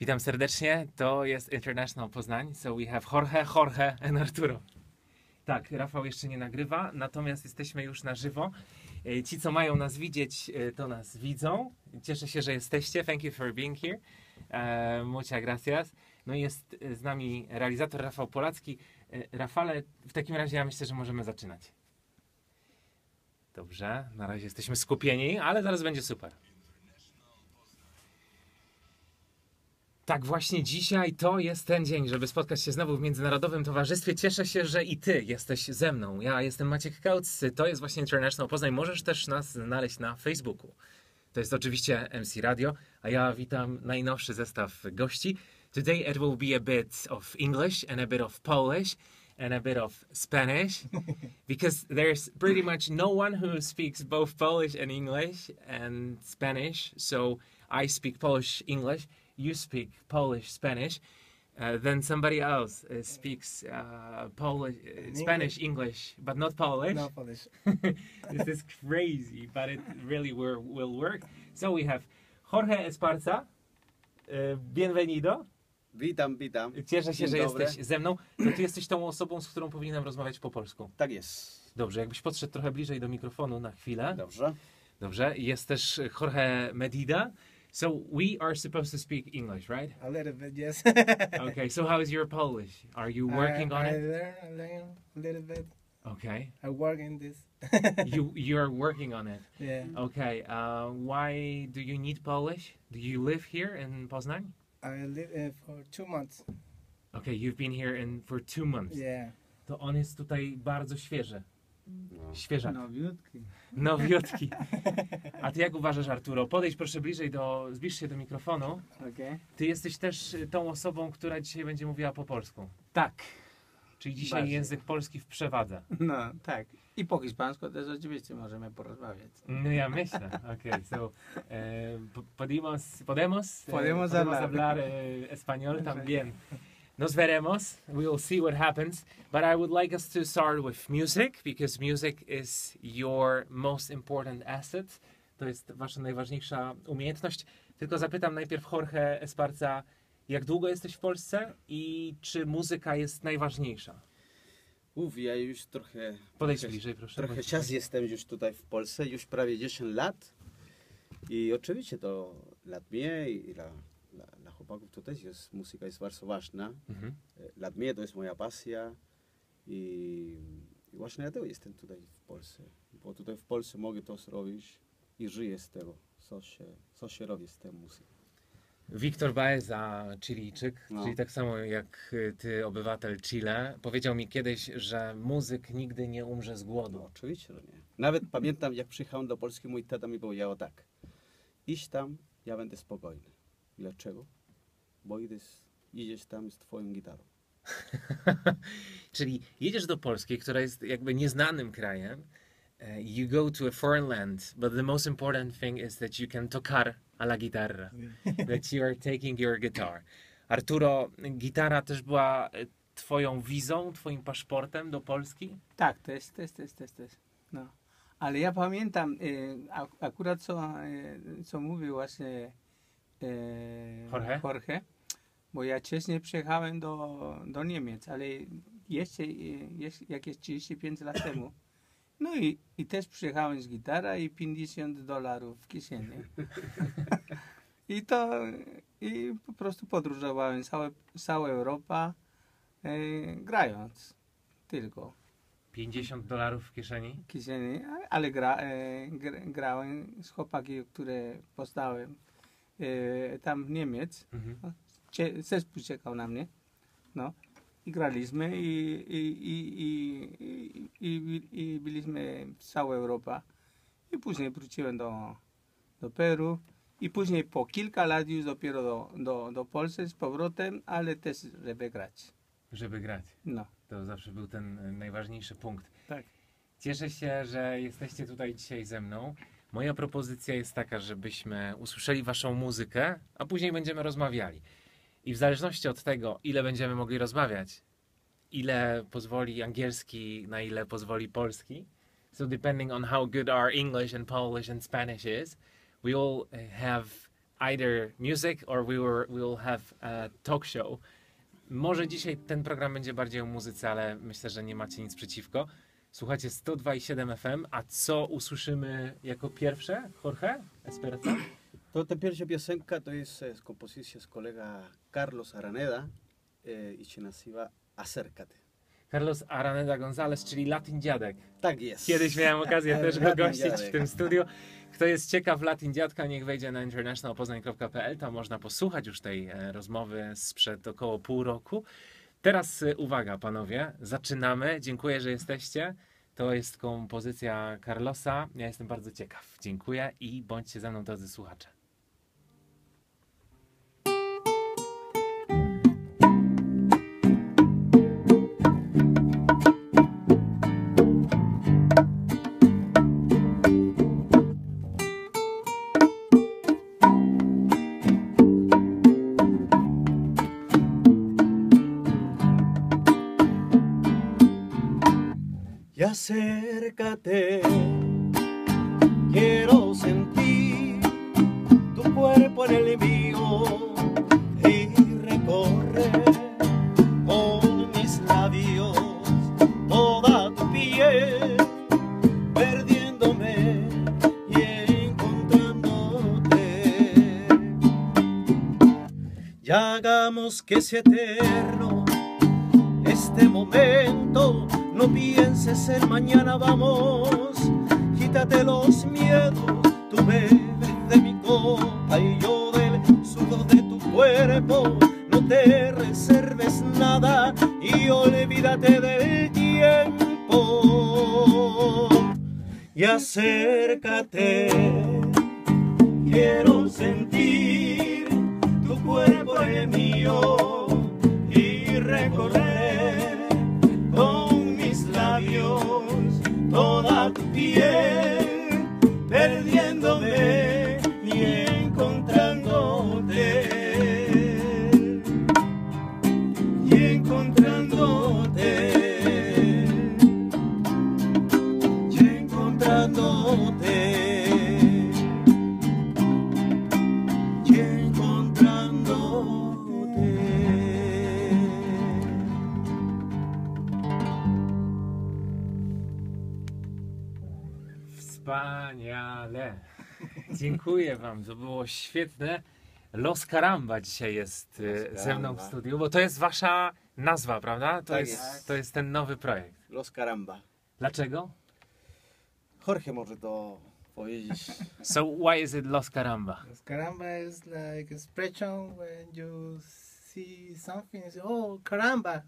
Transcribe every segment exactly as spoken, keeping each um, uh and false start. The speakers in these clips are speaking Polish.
Witam serdecznie, to jest International Poznań. So we have Jorge, Jorge and Arturo. Tak, Rafał jeszcze nie nagrywa, natomiast jesteśmy już na żywo. E, Ci, co mają nas widzieć, e, to nas widzą. Cieszę się, że jesteście. Thank you for being here. E, muchas gracias. No i jest z nami realizator Rafał Polacki. E, Rafale, w takim razie ja myślę, że możemy zaczynać. Dobrze, na razie jesteśmy skupieni, ale zaraz będzie super. Tak, właśnie dzisiaj to jest ten dzień, żeby spotkać się znowu w Międzynarodowym Towarzystwie. Cieszę się, że i ty jesteś ze mną. Ja jestem Maciek Kautz, to jest właśnie International Poznań. Możesz też nas znaleźć na Facebooku. To jest oczywiście M C Radio, a ja witam najnowszy zestaw gości. Today it will be a bit of English and a bit of Polish and a bit of Spanish because there's pretty much no one who speaks both Polish and English and Spanish. So I speak Polish, English. You speak Polish, Spanish, uh, then somebody else uh, speaks uh, Polish, uh, Spanish, English, but not Polish. No Polish. This is crazy, but it really will, will work. So we have Jorge Esparza. Uh, bienvenido. Witam, witam. Cieszę się, Dzień że dobry. jesteś ze mną. No ty jesteś tą osobą, z którą powinienem rozmawiać po polsku. Tak jest. Dobrze, jakbyś podszedł trochę bliżej do mikrofonu na chwilę. Dobrze. Dobrze. Jest też Jorge Medida. So we are supposed to speak English, right? A little bit, yes. Okay, so how is your Polish? Are you working I, on I it? learn, I learn a little bit. Okay. I work in this. You you're working on it. Yeah. Okay. Uh, why do you need Polish? Do you live here in Poznań? I live uh, for two months. Okay, you've been here in for two months. Yeah. To on jest tutaj bardzo świeży. No. Świeżak. Nowiutki. Nowiutki. A ty jak uważasz, Arturo? Podejdź proszę bliżej do, zbliż się do mikrofonu. Okay. Ty jesteś też y, tą osobą, która dzisiaj będzie mówiła po polsku. Tak, Czyli dzisiaj Bardziej. język polski w przewadze. no tak. I po hiszpańsku też oczywiście możemy porozmawiać. No ja myślę. Okay, so eh, po- podemos, podemos, eh, Podemos hablar. hablar eh, español también. Nos veremos. We will see what happens. But I would like us to start with music because music is your most important asset. To jest wasza najważniejsza umiejętność. Tylko zapytam najpierw Jorge Esparza, jak długo jesteś w Polsce i czy muzyka jest najważniejsza? Uf, ja już trochę... Podejdź trochę, bliżej, proszę. Trochę bądź- czas jestem już tutaj w Polsce, już prawie dziesięć lat. I oczywiście to dla mnie i dla, dla, dla chłopaków to też jest, muzyka jest bardzo ważna. Mhm. Dla mnie to jest moja pasja. I, i właśnie dlatego jestem tutaj w Polsce. Bo tutaj w Polsce mogę to zrobić i żyję z tego, co się, co się robi z tą muzyką. Wiktor Baeza, Chilijczyk, No. czyli tak samo jak y, ty, obywatel Chile, powiedział mi kiedyś, że muzyk nigdy nie umrze z No, głodu. oczywiście, że nie. Nawet pamiętam, jak przyjechałem do Polski, mój tata mi powiedział tak. Idź tam, ja będę spokojny. Dlaczego? Bo idziesz, idziesz tam z twoją gitarą. Czyli jedziesz do Polski, która jest jakby nieznanym krajem, e, you go to a foreign land, but the most important thing is that you can tocar a la guitarra, that you are taking your guitar. Arturo, gitara też była e, twoją wizą, twoim paszportem do Polski? Tak, też, też, też, też, też. No. Ale ja pamiętam e, ak- akurat co, e, co mówił właśnie e, Jorge? Jorge, bo ja wcześniej przyjechałem do, do Niemiec, ale jeszcze, e, jeszcze jakieś trzydzieści pięć lat temu. No i, i też przyjechałem z gitarą i pięćdziesiąt dolarów w kieszeni. I to i po prostu podróżowałem całe, całą Europę e, grając tylko pięćdziesiąt dolarów w kieszeni? w kieszeni, ale- ale gra, e, gr, grałem z chłopaki, które poznałem e, tam w Niemiec. Mhm. Cie, zespół czekał na mnie. No. I graliśmy i, i, i, i, i, i, i byliśmy w całej Europie. I później wróciłem do, do Peru. I później po kilka lat już dopiero do, do, do Polski z powrotem, ale też żeby grać. Żeby grać. No, To zawsze był ten e, najważniejszy punkt. tak. Cieszę się, że jesteście tutaj dzisiaj ze mną. Moja propozycja jest taka, żebyśmy usłyszeli waszą muzykę, a później będziemy rozmawiali. I w zależności od tego, ile będziemy mogli rozmawiać, ile pozwoli angielski, na ile pozwoli polski, so depending on how good our English and Polish and Spanish is, we all uh, have either music or we were, we will have a talk show. Może dzisiaj ten program będzie bardziej o muzyce, ale myślę, że nie macie nic przeciwko. Słuchajcie sto dwa i siedem F M, a co usłyszymy jako pierwsze? Jorge? Esperanza? To ta pierwsza piosenka to jest e, kompozycja z kolega Carlos Araneda e, i się nazywa Acércate. Carlos Araneda González, czyli Latin Dziadek. Tak jest. Kiedyś miałem okazję też go Latin gościć Dziadek. w tym studiu. Kto jest ciekaw Latin Dziadka, niech wejdzie na international poznań kropka p l. Tam można posłuchać już tej e, rozmowy sprzed około pół roku. Teraz e, uwaga, panowie, zaczynamy. Dziękuję, że jesteście. To jest kompozycja Carlosa. Ja jestem bardzo ciekaw. Dziękuję i bądźcie ze mną, drodzy słuchacze. Y acércate, quiero sentir tu cuerpo en el mío y recorrer con mis labios toda tu piel, perdiéndome y encontrándote. Y hagamos que sea eterno este momento. No pienses en mañana, vamos, quítate los miedos, tú bebes de mi copa y yo del sudor de tu cuerpo, no te reserves nada y olvídate del tiempo. Y acércate, quiero sentir tu cuerpo en el mío y recorrer con labios, toda tu piel, perdiéndome y encontrándote, y encontrándote, y encontrándote, y encontrándote. Wspaniale. Dziękuję wam, to było świetne. Los Caramba dzisiaj jest e, Los ze mną w Caramba. studiu, bo to jest wasza nazwa, prawda? To, Tak jest, jest. to jest ten nowy projekt. Los Caramba. Dlaczego? Jorge może to powiedzieć. So why is it Los Caramba? Los caramba is like expression when you see something, you say, oh, caramba.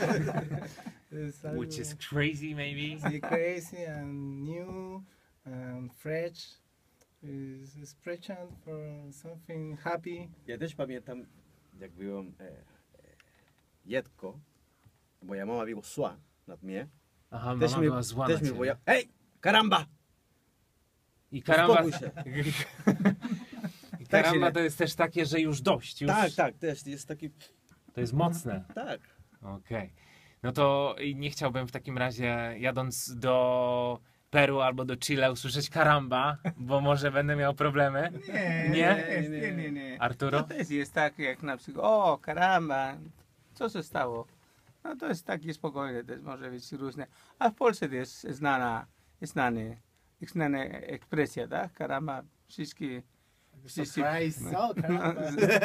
It's algo Which is crazy maybe? así crazy and new and fresh. Is expression for something happy. Ja też pamiętam, jak byłem e, e, dziecko, bo ja mama była zła nad mnie. Aha, Też mama mi, była zła też na mi ciebie. powiedziała, hej, karamba! I Caramba, Uspokój się. I Tak Caramba się- to jest też takie, że już dość. Już, Tak, tak, też jest taki, To jest mocne. tak. Okej. No to i nie chciałbym w takim razie, jadąc do Peru albo do Chile, usłyszeć Caramba, bo może będę miał problemy. Nie, Nie? nie, nie, nie, nie. Arturo? To też jest tak jak na przykład, o karamba, co się stało? No to jest takie spokojne, też może być różne. A w Polsce też znana, znany, znana ekspresja, tak? Karamba, wszystkie, wszyscy... Surprise. Oh, caramba.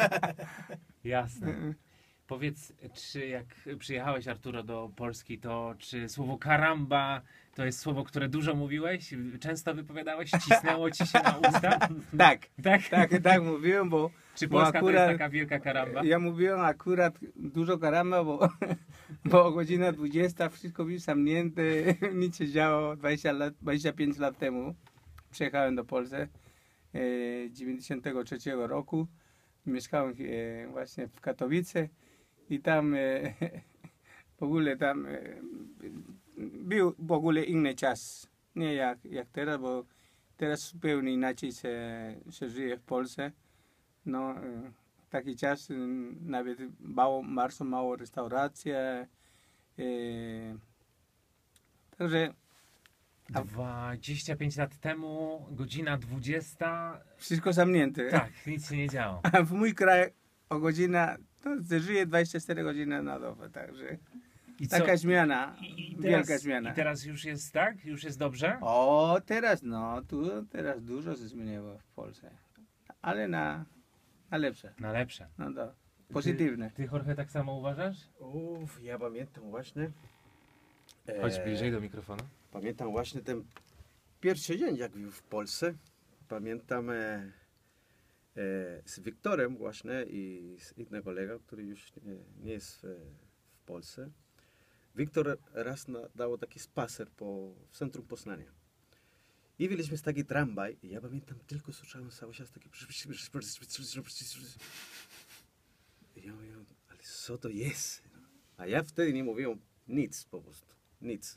Jasne. Powiedz, czy jak przyjechałeś, Arturo, do Polski, to czy słowo karamba to jest słowo, które dużo mówiłeś? Często wypowiadałeś? Cisnęło ci się na usta? Tak, Tak? tak, tak mówiłem, bo Czy bo Polska to akurat- jest taka wielka karamba? ja mówiłem akurat dużo karamba, bo, bo godzina dwudziesta wszystko było zamknięte, nic się działo dwadzieścia lat, dwadzieścia pięć lat temu. Przyjechałem do Polski e, dziewięćdziesiątego trzeciego roku. Mieszkałem e, właśnie w Katowice i tam e, w ogóle tam e, był w ogóle inny czas. Nie jak, jak teraz, bo teraz zupełnie inaczej się, się żyje w Polsce. No, e, taki czas e, nawet mało, bardzo mało restauracji. E, także dwadzieścia pięć lat temu, godzina dwudziesta. Wszystko zamknięte. Tak, nic się nie działo. A w mój kraj o godzina, to żyje dwadzieścia cztery godziny na dobę, także I co? taka zmiana, I, i wielka teraz, zmiana. I teraz już jest tak? Już jest dobrze? O, teraz no, tu teraz dużo się zmieniło w Polsce, ale na, na lepsze, Na lepsze. no to pozytywne. Ty, ty Jorge, tak samo uważasz? Uff, ja pamiętam właśnie. e, Chodź bliżej do mikrofonu. Pamiętam właśnie ten pierwszy dzień, jak był w Polsce. Pamiętam e, e, z Wiktorem właśnie i z innym kolegą, który już nie, nie jest w, w Polsce. Wiktor raz na, dał taki spacer po, w centrum Poznania. I byliśmy z taki tramwaj i ja pamiętam, tylko słyszałem cały czas takie... I ja mówię, ale co to jest? A ja wtedy nie mówiłem nic po prostu, nic.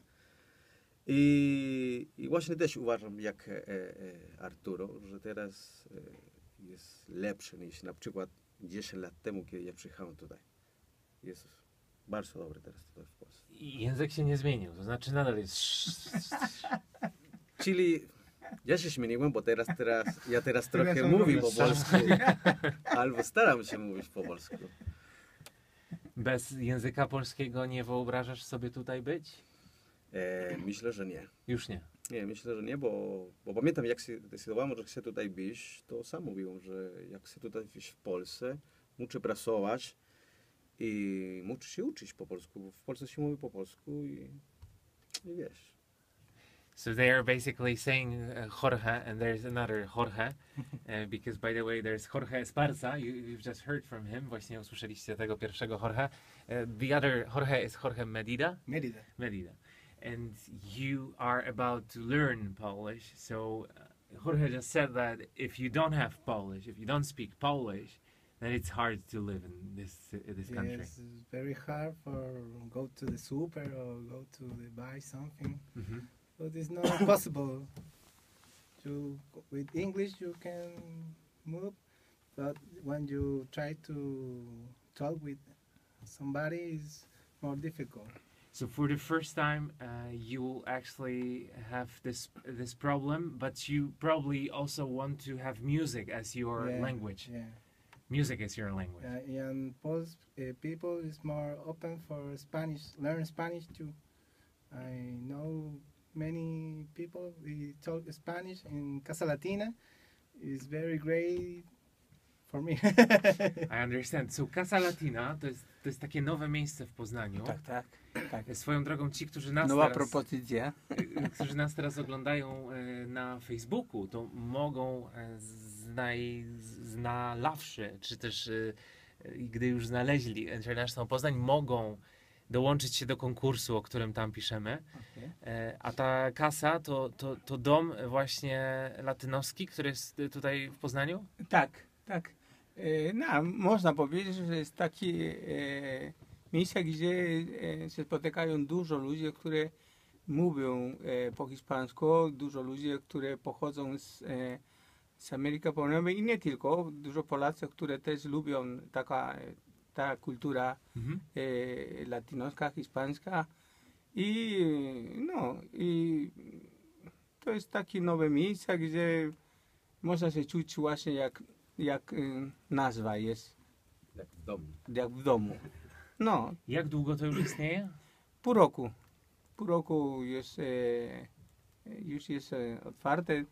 I, i właśnie też uważam, jak e, e, Arturo, że teraz e, jest lepszy niż na przykład dziesięć lat temu, kiedy ja przyjechałem tutaj. Jest bardzo dobry teraz tutaj w Polsce. I język się nie zmienił, to znaczy nadal jest... Czyli ja się zmieniłem, bo teraz, teraz ja teraz trochę Teraz mówię po mówisz. polsku, albo staram się mówić po polsku. Bez języka polskiego nie wyobrażasz sobie tutaj być? E, myślę, że nie. Już nie. Nie, myślę, że nie, bo, bo pamiętam, jak się decydowałem, że chcę tutaj być, to sam mówiłem, że jak chcę tutaj być w Polsce, muszę pracować i muszę się uczyć po polsku, bo w Polsce się mówi po polsku i, i wiesz. So they are basically saying uh, Jorge, and there's another Jorge, uh, because by the way, there's Jorge Esparza. You, you've just heard from him. Właśnie usłyszeliście tego pierwszego Jorge. Uh, the other Jorge is Jorge Medida. Merida. Medida. And you are about to learn Polish. So uh, Jorge just said that if you don't have Polish, if you don't speak Polish, then it's hard to live in this uh, this country. Yes, it's very hard for go to the super or go to the buy something. Mhm. But it's not possible. To with English you can move, but when you try to talk with somebody, it's more difficult. So for the first time, uh, you will actually have this this problem, but you probably also want to have music as your Yeah, language. Yeah. Music is your language. Uh, and Polish uh, people is more open for Spanish. Learn Spanish too. I know many people we talk Spanish in Casa Latina. It's very great for me. I understand. So Casa Latina to jest, to jest takie nowe miejsce w Poznaniu. Tak, tak, tak. Swoją drogą ci, którzy nas, Nowa teraz, propozycja. y, którzy nas teraz oglądają y, na Facebooku, to mogą y, znaj, znalawszy, czy też y, y, gdy już znaleźli International Poznań, mogą dołączyć się do konkursu, o którym tam piszemy. Okay. E, A ta kasa to, to, to dom właśnie latynoski, który jest tutaj w Poznaniu? Tak, tak. E, no, można powiedzieć, że jest takie e, miejsce, gdzie e, się spotykają dużo ludzi, którzy mówią e, po hiszpańsku, dużo ludzi, którzy pochodzą z, e, z Ameryki Południowej i nie tylko, dużo Polacy, które też lubią taka ta kultura Mhm. e, latynoska, hiszpańska i no i to jest takie nowe miejsce, gdzie można się czuć właśnie jak, jak y, nazwa jest, Jak w domu. jak w domu. No, Jak długo to już istnieje? pół roku. Pół roku jest, e, już jest e, otwarte e,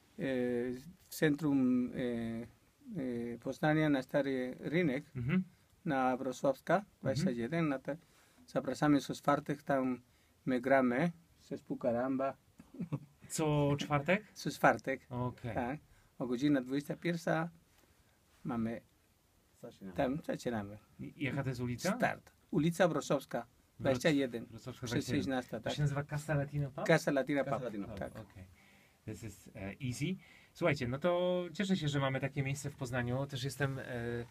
w centrum e, e, Poznania na Stary Rynek, Mhm. na Wrocławska dwadzieścia jeden. Na te, zapraszamy z otwartych, tam my gramy, zespół Karamba, Co czwartek? z otwartych, Okej. tak. O godzina dwudziesta pierwsza mamy, Zaczynamy. tam zaczynamy. I Jaka to jest ulica? Start. Ulica Wrocławska, dwadzieścia jeden, Wrocławska przez dwadzieścia jeden. szesnaście, To tak. się nazywa Casa Latino Pub? Casa Latina Casa Pub, Latina Pub. tak. Okej. This is uh, easy. Słuchajcie, no to cieszę się, że mamy takie miejsce w Poznaniu. Też jestem e,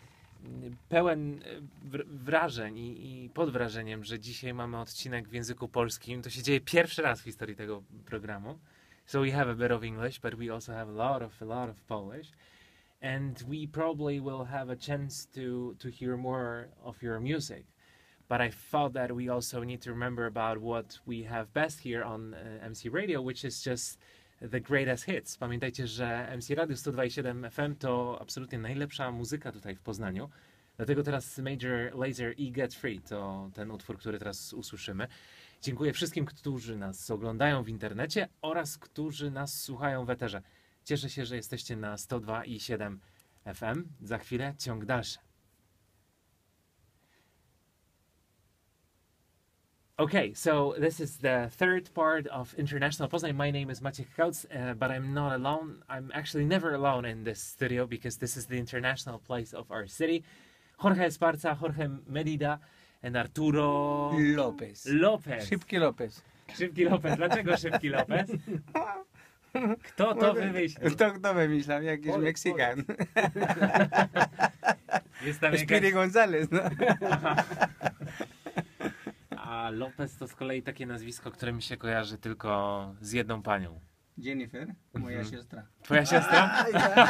pełen e, wr- wrażeń i, i pod wrażeniem, że dzisiaj mamy odcinek w języku polskim. To się dzieje pierwszy raz w historii tego programu. So we have a bit of English, but we also have a lot of a lot of Polish. And we probably will have a chance to to hear more of your music. but I thought that we also need to remember about what we have best here on uh, M C Radio, which is just the greatest hits. Pamiętajcie, że M C Radio sto dwa i siedem F M to absolutnie najlepsza muzyka tutaj w Poznaniu. Dlatego teraz Major Lazer i Get Free to ten utwór, który teraz usłyszymy. Dziękuję wszystkim, którzy nas oglądają w internecie oraz którzy nas słuchają w eterze. Cieszę się, że jesteście na sto dwa i siedem F M. Za chwilę ciąg dalszy. Okay, so this is the third part of International Poznań. My name is Maciek Kautz, uh, but I'm not alone. I'm actually never alone in this studio because this is the international place of our city. Jorge Esparza, Jorge Medida and Arturo Lopez. Lopez. Szybki Lopez. Szybki Lopez. Dlaczego Szybki Lopez? Kto to wymyślił? Kto, kto wymyślał? Jakiś Polek, Meksykan. Jest tam Speedy jakaś... González, no. A Lopez to z kolei takie nazwisko, które mi się kojarzy tylko z jedną panią. Jennifer, moja Mhm. siostra. Twoja siostra?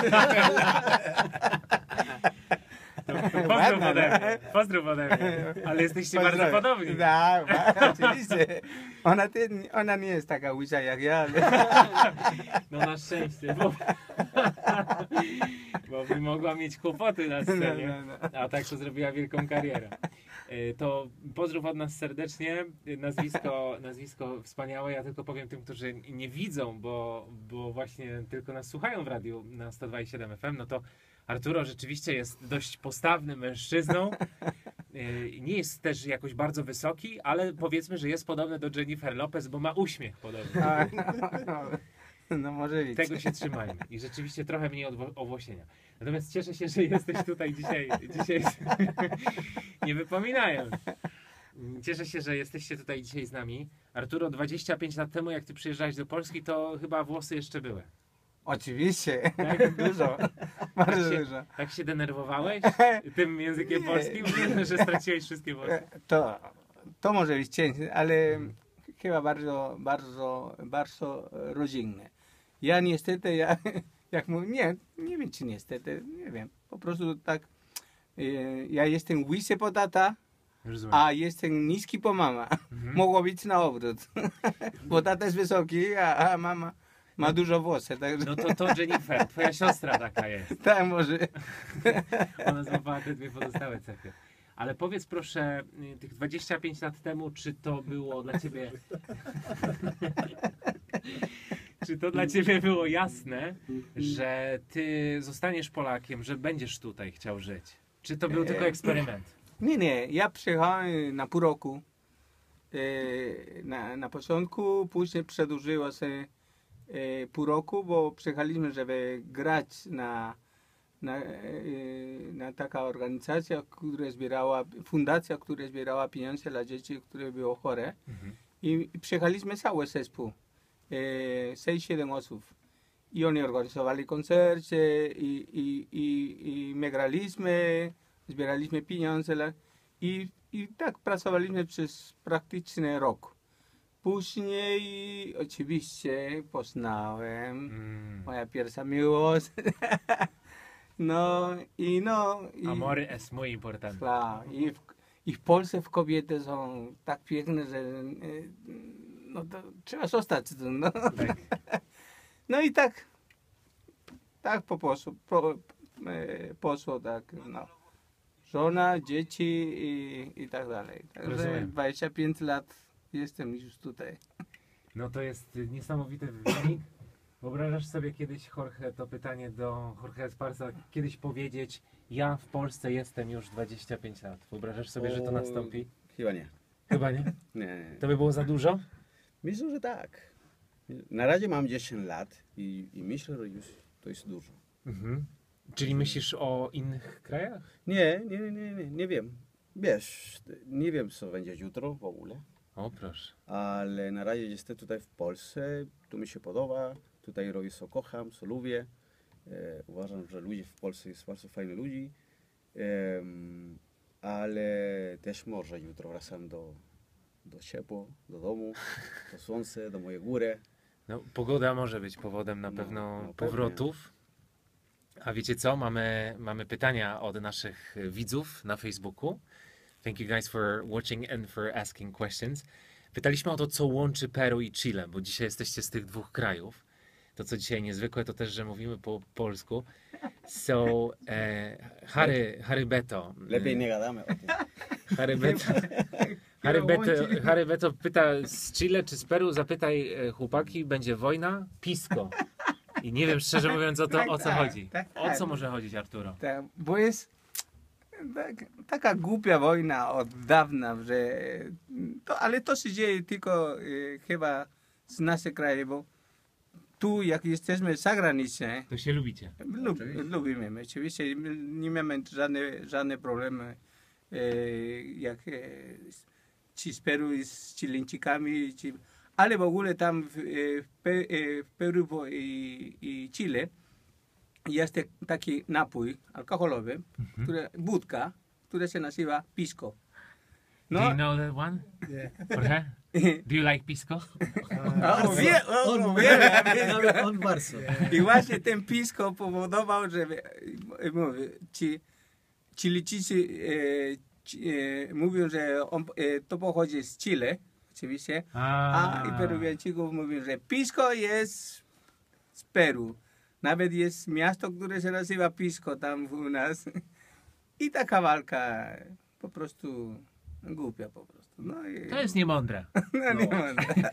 Pozdrów Ładna, ode no. mnie. Pozdrów ode mnie. Ale jesteście bardzo Pozdrawiam. podobni. Tak, oczywiście. Ona, ty, ona nie jest taka łysa jak ja, ale... No na szczęście, bo... bo by mogła mieć kłopoty na scenie. No, no, no. A tak to zrobiła wielką karierę. Y, To pozdrów od nas serdecznie. Y, Nazwisko, nazwisko wspaniałe. Ja tylko powiem tym, którzy nie widzą, bo, bo właśnie tylko nas słuchają w radiu na sto dwa i siedem F M, no to Arturo rzeczywiście jest dość postawnym mężczyzną. Y, Nie jest też jakoś bardzo wysoki, ale powiedzmy, że jest podobny do Jennifer Lopez, bo ma uśmiech podobny. A, no, no może być. Tego się trzymajmy. I rzeczywiście trochę mniej odwo- owłosienia. Natomiast cieszę się, że jesteś tutaj dzisiaj. dzisiaj nie wypominając. Cieszę się, że jesteście tutaj dzisiaj z nami. Arturo, dwadzieścia pięć lat temu, jak ty przyjeżdżałeś do Polski, to chyba włosy jeszcze były. Oczywiście. Tak? Dużo. Bardzo Tak się- dużo. Tak się denerwowałeś tym językiem Nie. polskim, że straciłeś wszystkie włosy. To, to może być ciężkie, ale chyba bardzo, bardzo, bardzo rodzinne. Ja niestety, ja, jak mówię, nie, nie wiem czy niestety, nie wiem, po prostu tak, e, ja jestem łysy po tata, Rozumiem. a jestem niski po mama. Mhm. Mogło być na odwrót, bo tata jest wysoki, a, a mama ma dużo włosów, także No to to Jennifer, twoja siostra taka jest. tak może. Ona złapała te dwie pozostałe cechy. Ale powiedz proszę, y, tych dwadzieścia pięć lat temu, czy to było dla ciebie... czy to dla ciebie było jasne, że ty zostaniesz Polakiem, że będziesz tutaj chciał żyć? Czy to był tylko eksperyment? Nie, nie, ja przyjechałem na pół roku. E, na, na początku, później przedłużyło się e, pół roku, bo przyjechaliśmy, żeby grać na, na, e, na taka organizacja, która zbierała, fundacja, która zbierała pieniądze dla dzieci, które były chore. Mhm. I, i przyjechaliśmy cały zespół, e, sześć siedem osób. I oni organizowali koncerty i, i, i, i my graliśmy, zbieraliśmy pieniądze dla- i, i tak pracowaliśmy przez praktycznie rok. Później oczywiście poznałem Mm. moja pierwsza miłość. No i no. I, Amory es muy importante. tak, i, w, I w Polsce w kobiety są tak piękne, że e, no to trzeba zostać tu. No, Tak. no i tak, tak po poszło, po, e, poszło tak, no. Żona, dzieci i, i tak dalej. Także Rozumiem. dwadzieścia pięć lat jestem już tutaj. No to jest y, niesamowity wynik. Wyobrażasz sobie kiedyś, Jorge, to pytanie do Jorge Esparza, kiedyś powiedzieć, ja w Polsce jestem już dwadzieścia pięć lat. Wyobrażasz sobie, że to O, nastąpi? Chyba nie. Chyba nie. Nie, nie. To by było za dużo? Myślę, że tak. Na razie mam dziesięć lat i, i myślę, że już to jest dużo. Mhm. Czyli myślisz o innych krajach? Nie, nie, nie, nie, nie, nie wiem. Wiesz, nie wiem co będzie jutro w ogóle, O proszę. ale na razie jestem tutaj w Polsce, tu mi się podoba, tutaj robię co kocham, co lubię. E, uważam, że ludzie w Polsce jest bardzo fajni ludzi, Em, ale też może jutro wracam do, do ciepło, do domu, do słońce, do mojej góry. No, pogoda może być powodem na No, pewno no, powrotów. A wiecie co? Mamy, mamy pytania od naszych widzów na Facebooku. Thank you guys for watching and for asking questions. Pytaliśmy o to, co łączy Peru i Chile, bo dzisiaj jesteście z tych dwóch krajów. To, co dzisiaj niezwykłe, to też, że mówimy po polsku. So, e, Harry, Harry Beto. Lepiej nie gadamy o tym. Harry Beto, Harry Beto, Harry Beto pyta z Chile czy z Peru, zapytaj e, chłopaki, będzie wojna? Pisco. I nie wiem, szczerze mówiąc, o to, o co chodzi. O co może chodzić, Arturo? Tak, bo jest tak, taka głupia wojna od dawna, że to, ale to się dzieje tylko e, chyba z naszych krajów, bo tu jak jesteśmy zagranicznie, To się lubicie. lub, lubimy, oczywiście nie mamy żadne, żadne problemy e, jak e, ci z Peru i z Chileńczykami, ci, ale w ogóle tam w, e, w, Pe, e, w Peru bo i, i Chile jest taki napój alkoholowy, który, wódka, która się nazywa pisco. Do you know that one? Yeah. Jorge? Do you like pisco? O, wie, o, On wie, Nawet on bardzo. I właśnie ten pisco powodował, że e, mówię, ci Chilijczycy e, ci, e, mówią, że on, e, to pochodzi z Chile, oczywiście, a i Peruwianczyków mówią, że pisco jest z Peru. Nawet jest miasto, które się nazywa Pisco tam u nas. I taka walka po prostu głupia po prostu. No i, To jest niemądre. no, nie ma.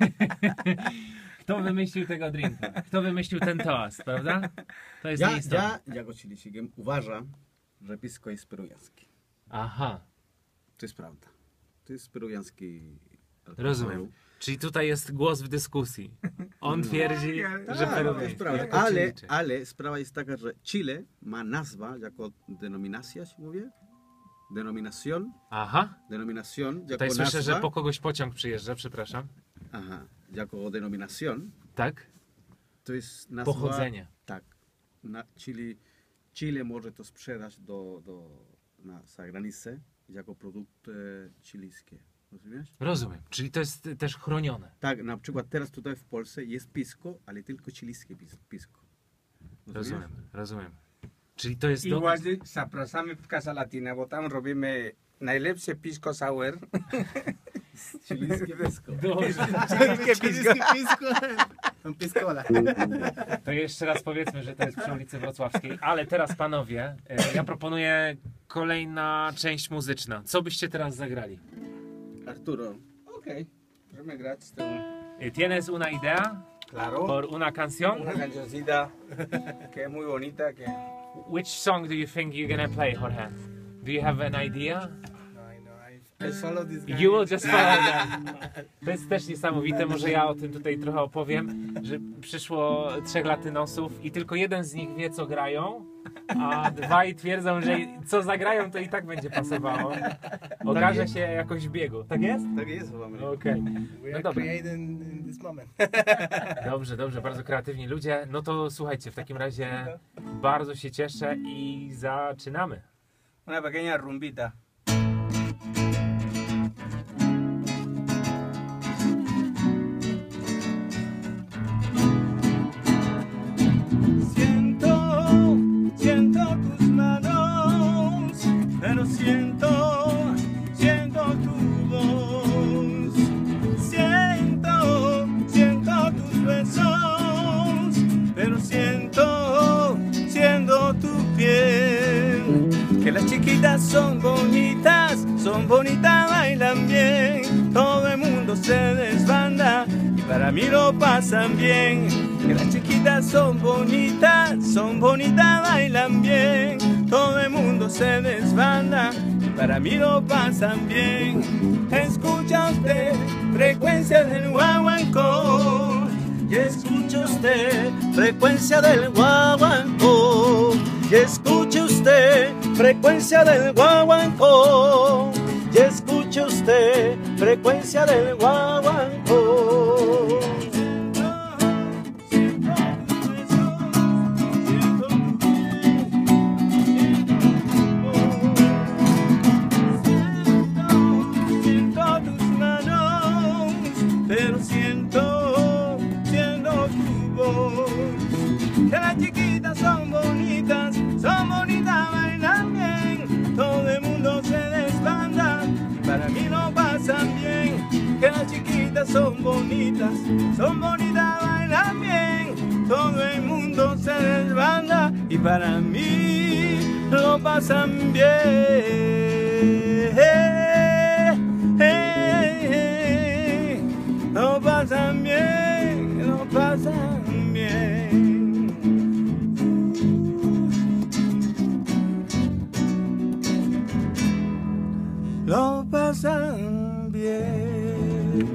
Kto wymyślił tego drinka? Kto wymyślił ten toast, prawda? To jest Ja, nieistotne. ja jako Chilijczykiem uważam, że pisco jest peruwiański. Aha, To jest prawda. To jest peruwiański alkohol. rozumiem. Czyli tutaj jest głos w dyskusji. On twierdzi, Tak, że Tak, Peru to jest jest. prawda. jako Ale, Chilijczyk. ale sprawa jest taka, że Chile ma nazwa jako denominacja, się mówi? Denominación. Aha, Denominación jako tutaj słyszę, nazwa. że po kogoś pociąg przyjeżdża, przepraszam. Aha, jako denominación. Tak? To jest nazwa... Pochodzenie. Tak. Na Chile, Chile może to sprzedać do, do, na zagranicę jako produkt e, chilijski. Rozumiesz? Rozumiem. Czyli to jest też chronione. Tak, na przykład teraz tutaj w Polsce jest pisco, ale tylko chilijskie pis- pisco. Rozumiesz? Rozumiem, rozumiem. Czyli to jest I do... właśnie zapraszamy w Casa Latina, bo tam robimy najlepsze pisco sour. Chilijskie pisco. Dobrze. Chilijskie pisco. Con piscola. To jeszcze raz powiedzmy, że to jest przy ulicy Wrocławskiej. Ale teraz, panowie, e, ja proponuję kolejna część muzyczna. Co byście teraz zagrali? Arturo, Okej, możemy grać z tą. Eh, ¿Tienes una idea Claro. por una canción? Una cancioncita que es muy bonita. Que... Which song do you think you're gonna play, Jorge? Do you have an idea? No, I know. I, I follow this guy. You will just follow them. To jest też niesamowite, może ja o tym tutaj trochę opowiem, że przyszło trzech latynosów i tylko jeden z nich wie, co grają, a dwaj twierdzą, że co zagrają, to i tak będzie pasowało. Okaże się jakoś w biegu. Tak jest? tak jest w Ameryce. Okej. We No are dobra. creating in this moment. Dobrze, dobrze, bardzo kreatywni ludzie. No to słuchajcie, w takim razie bardzo się cieszę i zaczynamy. Una pequeña rumbita. Siento, siento tus manos, pero siento, siento tu voz. Siento, siento tus besos, pero siento, siento tu piel. Que las chiquitas son bonitas, son bonitas, bailan bien. Todo el mundo se desbanda y para mí lo pasan bien. Que las chiquitas son bonitas, son bonitas, bailan bien. Todo el mundo se desbanda y para mí lo pasan bien. Escucha usted frecuencia del guaguancó. Y escucha usted frecuencia del guaguancó. Y escuche usted frecuencia del guaguancó. Y escuche usted frecuencia del guaguancó. Siento tus manos, pero siento, siento tu voz. Que las chiquitas son bonitas, son bonitas, bailan bien. Todo el mundo se desbanda las chiquitas son bonitas, son bonitas, bailan bien, todo el mundo se desbanda y para mí lo pasan bien, lo pasan bien, lo pasan bien. Lo pasan bien.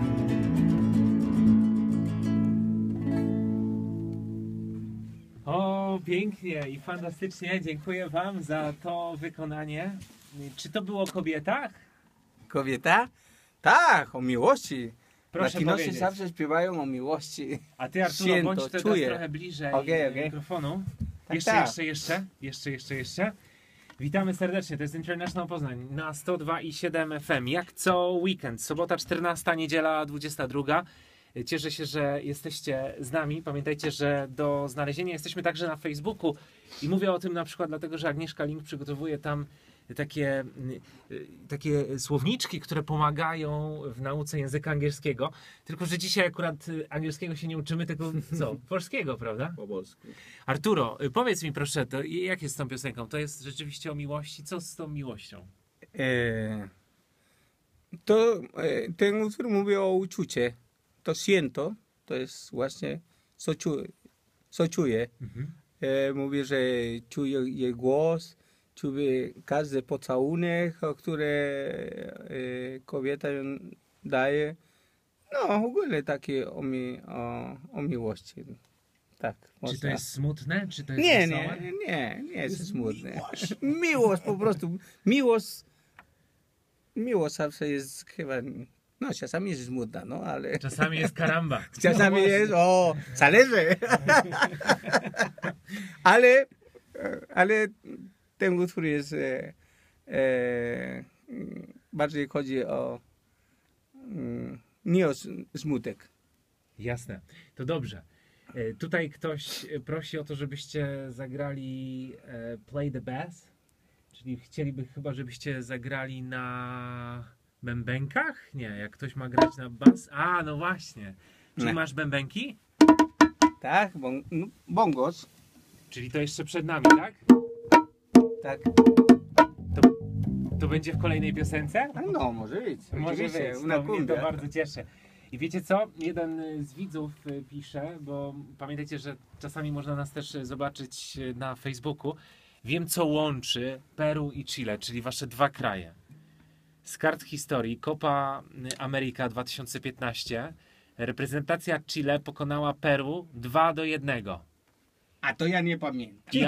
O, pięknie i fantastycznie. Dziękuję wam za to wykonanie. Czy to było o kobietach? Kobieta? Tak, o miłości. Proszę Latinosi powiedzieć. zawsze śpiewają o miłości. A ty, Arturo, Święto, bądź teraz czuję. trochę bliżej Okej, e, okej. mikrofonu. Tak, jeszcze, tak. jeszcze, jeszcze, jeszcze, jeszcze, jeszcze. Witamy serdecznie, to jest International Poznań na sto dwa i siedem F M. Jak co weekend, sobota czternasta, niedziela dwudziesta druga. Cieszę się, że jesteście z nami. Pamiętajcie, że do znalezienia jesteśmy także na Facebooku i mówię o tym na przykład dlatego, że Agnieszka Link przygotowuje tam takie, y, takie słowniczki, które pomagają w nauce języka angielskiego. Tylko, że dzisiaj akurat y, angielskiego się nie uczymy, tylko co? Polskiego, prawda? Po polsku. Arturo, y, powiedz mi proszę, to i- jak jest z tą piosenką? To jest rzeczywiście o miłości? Co z tą miłością? E, to e, ten utwór mówi o uczucie. To siento, to jest właśnie co, czu, co czuję. Mhm. E, mówi, że czuję jej głos, czuję każdy pocałunek, który e, kobieta daje. No, w ogóle takie o, mi, o, o miłości. Tak. Czy można. to jest smutne? Czy to jest Nie, wesołe? nie, nie, nie jest, jest smutne. miłość. Miłość po prostu. Miłość, miłość zawsze jest chyba, no czasami jest smutna, no ale Czasami jest karamba. czasami No jest, o, zależy. ale, ale ten utwór jest, e, e, bardziej chodzi o, mm, nie o s- smutek. Jasne, to dobrze. E, Tutaj ktoś e, prosi o to, żebyście zagrali e, Play the Bass, czyli chcieliby chyba, żebyście zagrali na bębenkach? Nie, jak ktoś ma grać na bas. A, no właśnie. Czyli Nie. masz bębenki? Tak, bon, no, bongos, Czyli to jeszcze przed nami, tak? tak. To będzie w kolejnej piosence? No, może być. Może Oczywiście, być, una to mnie to cumbia. bardzo cieszy. I wiecie co? Jeden z widzów y, pisze, bo pamiętajcie, że czasami można nas też y, zobaczyć y, na Facebooku. Wiem, co łączy Peru i Chile, czyli wasze dwa kraje. Z kart historii Copa America dwa tysiące piętnaście reprezentacja Chile pokonała Peru dwa do jednego. A to ja nie pamiętam. I,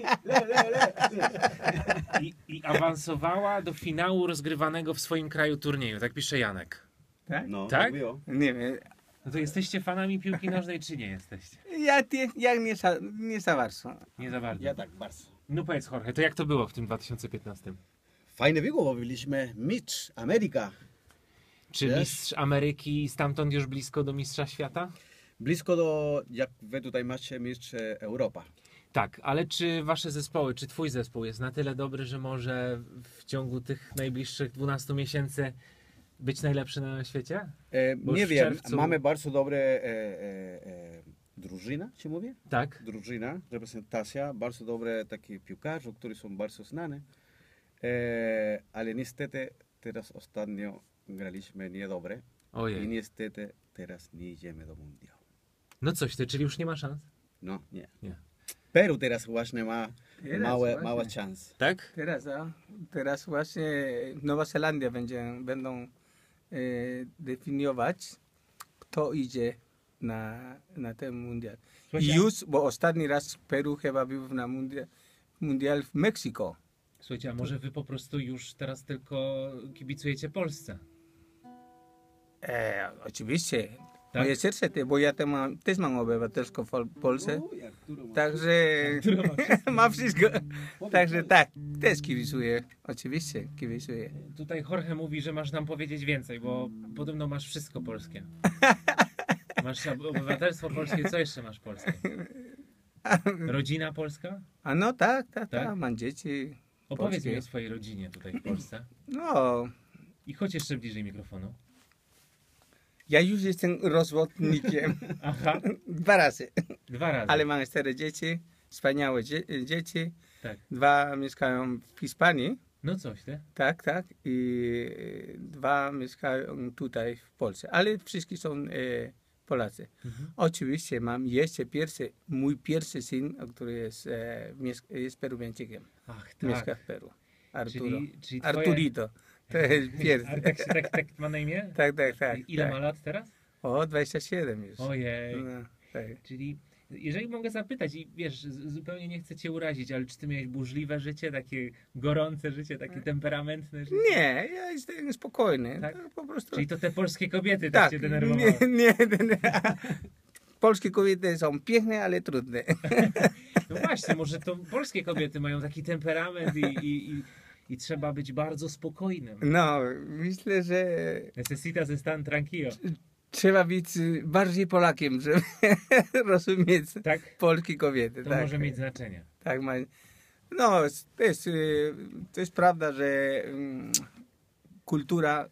i, I awansowała do finału rozgrywanego w swoim kraju turnieju. Tak pisze Janek. Tak? No, Tak? tak było. Nie wiem. No to jesteście fanami piłki nożnej, czy nie jesteście? Ja, ty, ja nie, za, nie za bardzo. Nie za bardzo. Ja tak, bardzo. No powiedz, Jorge, to jak to było w tym dwa tysiące piętnastym? Fajne było, bo byliśmy mistrz Ameryka. Czy Wiesz? mistrz Ameryki stamtąd już blisko do mistrza świata? Blisko do, jak wy tutaj macie, mistrz Europa. Tak, ale czy wasze zespoły, czy twój zespół jest na tyle dobry, że może w ciągu tych najbliższych dwunastu miesięcy być najlepszy na świecie? E, Bo nie już w wiem, czerwcu- mamy bardzo dobre e, e, e, drużyna, się mówi? Tak. Drużyna, reprezentacja, bardzo dobre takie piłkarze, którzy są bardzo znani. E, ale niestety teraz ostatnio graliśmy niedobre i Ojej. niestety teraz nie idziemy do mundiału. No coś ty, czyli już nie ma szans? No, nie. Nie. Peru teraz właśnie ma Teraz małe, właśnie. małe szans. Tak? Teraz, a, teraz właśnie Nowa Zelandia będzie, będą e, definiować, kto idzie na, na ten mundial. I Słuchajcie, już, bo ostatni raz Peru chyba był na mundial, mundial w Meksyku. Słuchajcie, a może wy po prostu już teraz tylko kibicujecie Polsce? E, oczywiście. Tak? Moje serce, te, bo ja te mam, też mam obywatelstwo w Pol- Polsce. Także Arturo ma wszystko. ma wszystko. Także tak, też kibicuję. Oczywiście kibicuję. Tutaj Jorge mówi, że masz nam powiedzieć więcej, bo podobno masz wszystko polskie. Masz obywatelstwo polskie, co jeszcze masz polskie? Rodzina polska? A no tak, tak, Tak? tak, mam dzieci. Opowiedz Polskie. mi o swojej rodzinie tutaj w Polsce. No, I chodź jeszcze bliżej mikrofonu. Ja już jestem rozwodnikiem. Aha, Dwa razy. dwa razy. Ale mam cztery dzieci, wspaniałe dzie dzieci. Tak. Dwa mieszkają w Hiszpanii, No coś, ty? tak, tak. I dwa mieszkają tutaj w Polsce. Ale wszyscy są e, Polacy. Mhm. Oczywiście mam jeszcze pierwszy, mój pierwszy syn, który jest, e, mies- jest Peruwianczykiem. Ach, Mieszka tak. w Peru. Arturo. Czyli, czyli twoje... Arturito. To jest pierwszy. Ale tak, tak, tak ma na imię? Tak, tak, tak. Ile tak. ma lat teraz? O, dwadzieścia siedem już. Ojej. No, tak. Czyli, jeżeli mogę zapytać, i wiesz, z- zupełnie nie chcę cię urazić, ale czy ty miałeś burzliwe życie, takie gorące życie, takie temperamentne życie? Nie, ja jestem spokojny. Tak? Tak? Po prostu. Czyli to te polskie kobiety tak, tak, cię nie, denerwowały? nie, nie. Polskie kobiety są piękne, ale trudne. No właśnie, może to polskie kobiety mają taki temperament i, i, i, i trzeba być bardzo spokojnym. No, myślę, że Necesitas estar tranquilo. trzeba być y, bardziej Polakiem, żeby rozumieć Tak? polskie kobiety. To tak. może mieć znaczenie. Tak, ma... No, to jest, y, to jest prawda, że mm, kultura,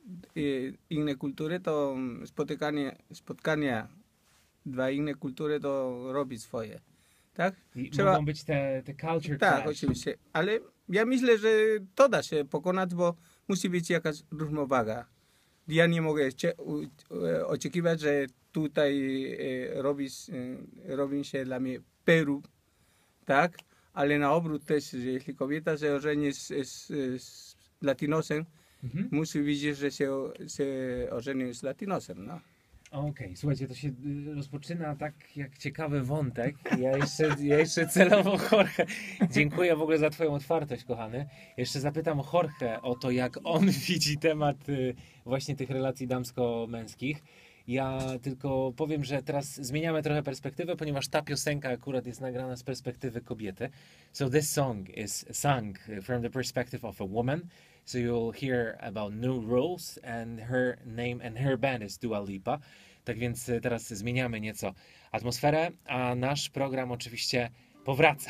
y, inne kultury to spotykanie, spotkania dwa inne kultury to robi swoje. Tak? I Trzeba- mogą być te, te culture Tak, clash. oczywiście. Ale ja myślę, że to da się pokonać, bo musi być jakaś równowaga. Ja nie mogę cie- u- e, oczekiwać, że tutaj e, robi, s- e, robi się dla mnie Peru, tak? Ale na obrót też, że jeśli kobieta się ożeni z, z, z Latinosem, Mhm. musi widzieć, że się, się ożeni z Latinosem, no. Okej, słuchajcie, to się y, rozpoczyna tak jak ciekawy wątek. Ja jeszcze, ja jeszcze celowo Jorge, dziękuję w ogóle za twoją otwartość, kochany. Jeszcze zapytam Jorge o to, jak on widzi temat y, właśnie tych relacji damsko-męskich. Ja tylko powiem, że teraz zmieniamy trochę perspektywę, ponieważ ta piosenka akurat jest nagrana z perspektywy kobiety. So this song is sung from the perspective of a woman. So you'll hear about new rules and her name and her band is Dua Lipa. Tak więc e, teraz zmieniamy nieco atmosferę, a nasz program oczywiście powraca.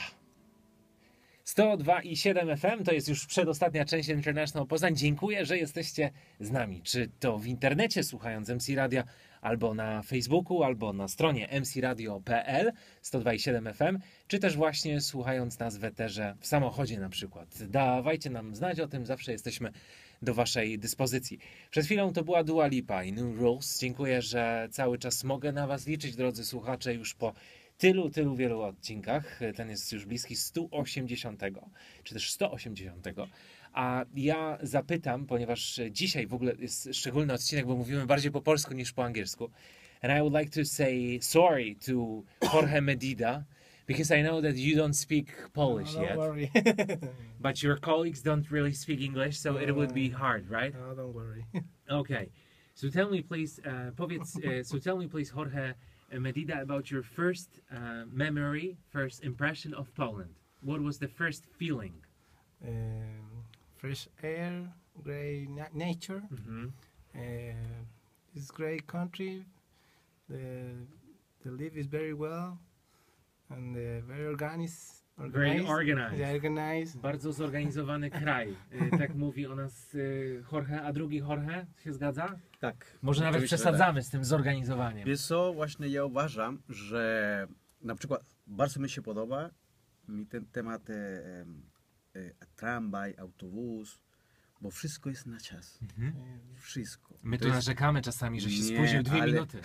sto dwa i siedem F M to jest już przedostatnia część International Poznań. Dziękuję, że jesteście z nami. Czy to w internecie słuchając M C Radia, albo na Facebooku, albo na stronie m c radio kropka p l sto dwa i siedem F M, czy też właśnie słuchając nas w eterze w samochodzie na przykład. Dawajcie nam znać o tym, zawsze jesteśmy do waszej dyspozycji. Przed chwilą to była Dua Lipa i New Rules. Dziękuję, że cały czas mogę na was liczyć, drodzy słuchacze, już po tylu, tylu wielu odcinkach. Ten jest już bliski stu osiemdziesiątego, czy też sto osiemdziesiątego. A ja zapytam, ponieważ dzisiaj w ogóle jest szczególny odcinek, bo mówimy bardziej po polsku niż po angielsku. And I would like to say sorry to Jorge Medida, because I know that you don't speak Polish no, don't yet, worry. but your colleagues don't really speak English, so it would be hard, right? No, don't worry. Okay. So tell me, please, uh, powiedz, uh, so tell me, please, Jorge Medida, about your first uh, memory, first impression of Poland. What was the first feeling? Um, fresh air, great na- nature. Mm-hmm. Uh, it's great country. The the live is very well and uh, very organized. Very organized. Yeah, organized. Bardzo zorganizowany kraj. Y, Tak mówi o nas y, Jorge, a drugi Jorge się zgadza? Tak. Może nawet Oczywiście, że przesadzamy z tym zorganizowaniem. tak. Wiesz co, właśnie ja uważam, że na przykład bardzo mi się podoba mi ten temat e, e, tramwaj, autobus, bo wszystko jest na czas. Mhm. Wszystko. My To tu jest- narzekamy czasami, że się Nie, spóźnił dwie ale- minuty.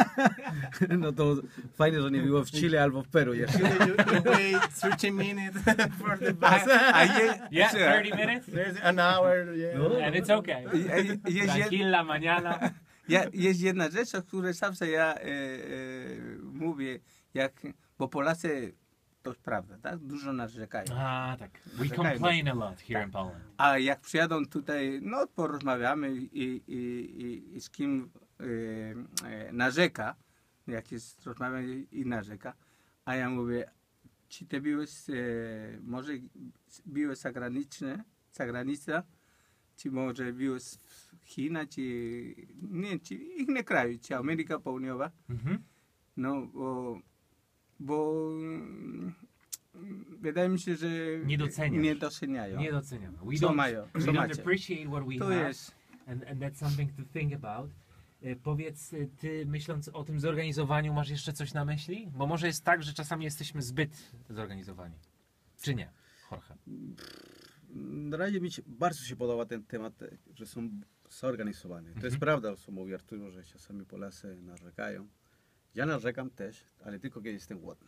No to fajnie, że nie było w Chile albo w Peru jeszcze. Usually you, you wait thirty minutes for the bus. A je, Yeah, thirty minutes? There's an hour. Yeah. No. And it's okay. je- jest, jed, Tranquilla, mañana. ja, jest jedna rzecz, o której zawsze ja e, e, mówię, jak, bo Polacy, to jest prawda, tak? Dużo narzekają. A, tak. We Narzekajmy. complain a lot here in Poland. A jak przyjadą tutaj, no porozmawiamy i, i, i, i z kim e, e, narzeka, jak jest rozmawiamy i narzeka, a ja mówię, czy ty byłeś, e, może byłeś zagraniczny, zagranica, czy może byłeś w Chinach, czy nie, czy inne kraje, czy Ameryka Południowa, Mhm. no bo, bo mm, wydaje mi się, że Nie doceniasz. nie doceniają. Nie doceniamy. We Co don't, mają? we Co don't macie? appreciate what we To have. jest, And, and that's something to think about. E, Powiedz, e, ty myśląc o tym zorganizowaniu, masz jeszcze coś na myśli? Bo może jest tak, że czasami jesteśmy zbyt zorganizowani. Czy nie, Jorge? Na razie mi się, bardzo się podoba ten temat, e, że są zorganizowane. To jest Mhm. prawda, co mówi Arturo, że czasami Polacy narzekają. Ja narzekam też, ale tylko kiedy jestem głodny.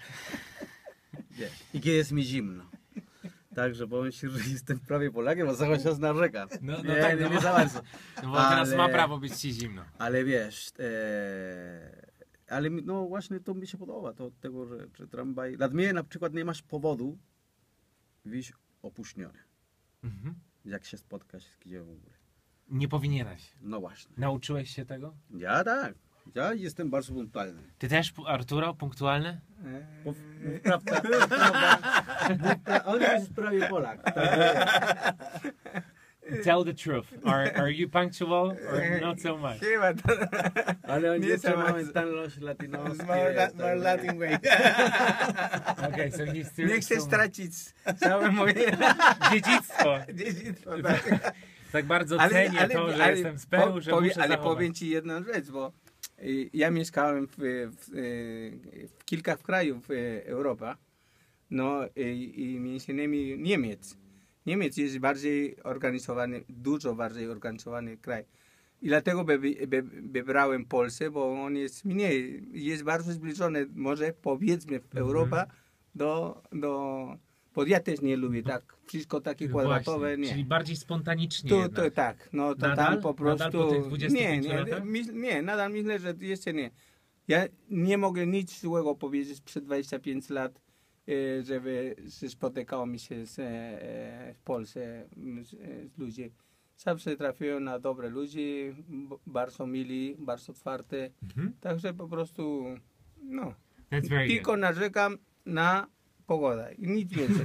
Wiesz, i kiedy jest mi zimno. Także powiem ci, że jestem prawie Polakiem, a cały czas narzekam. No, no nie, tak, nie, no nie bo- za bardzo. No bo teraz Ale- ma prawo być ci zimno. Ale wiesz, e, ale mi- no właśnie to mi się podoba, to od tego, że, że tramwaj... Dla mnie na przykład nie masz powodu wyjść opóźniony, Mhm. jak się spotkać z gdzie w ogóle. Nie powinieneś. No właśnie. Nauczyłeś się tego? Ja tak, ja jestem bardzo punktualny. Ty też, Arturo, punktualny? Mów, mów prawda, mów prawda, mów pra... On jest prawie Polak. Tak, Tell the truth. Are, are you punctual or not so much? Chyba to... ale oni Nie jeszcze za mają bardzo. mentalność latynoską. More, la, more Latin way. Okay, so he's still... Nie chcę still- stracić całe moje Dziedzictwo. dziedzictwo. Tak. Tak bardzo cenię to, że jestem z Peru, po- że powie, muszę Ale zachować. powiem ci jedną rzecz, bo y, ja mieszkałem w, w, y, w kilka krajów y, Europy, no i, i między innymi Niemiec. Niemiec jest bardziej organizowany, dużo bardziej organizowany kraj. I dlatego wy- wy- wybrałem Polskę, bo on jest mniej, jest bardzo zbliżony, może powiedzmy w Europie do, do... Bo ja też nie lubię tak, wszystko takie kwadratowe, Właśnie, nie. czyli bardziej spontanicznie To, jednak. to tak, no to Nadal? tam po prostu... Nadal po tych dwudziestu nie, pięciu nie, latach? myśl, nie, nadal myślę, że jeszcze nie. Ja nie mogę nic złego powiedzieć przed dwudziestu pięciu lat, e, żeby że spotykało mi się z, e, w Polsce z, z ludzi. Zawsze trafiłem na dobre ludzi, b- bardzo mili, bardzo otwarte. Mhm. Także po prostu, no, That's very tylko good. narzekam na pogodę i nic więcej.